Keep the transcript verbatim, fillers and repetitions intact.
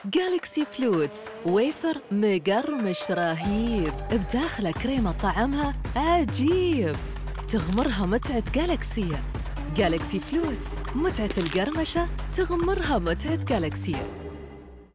جالكسي فلوتس ويفر مقرمش رهيب، بداخله كريمة طعمها عجيب، تغمرها متعة جالكسية. جالكسي فلوتس، متعة القرمشة تغمرها متعة جالكسية.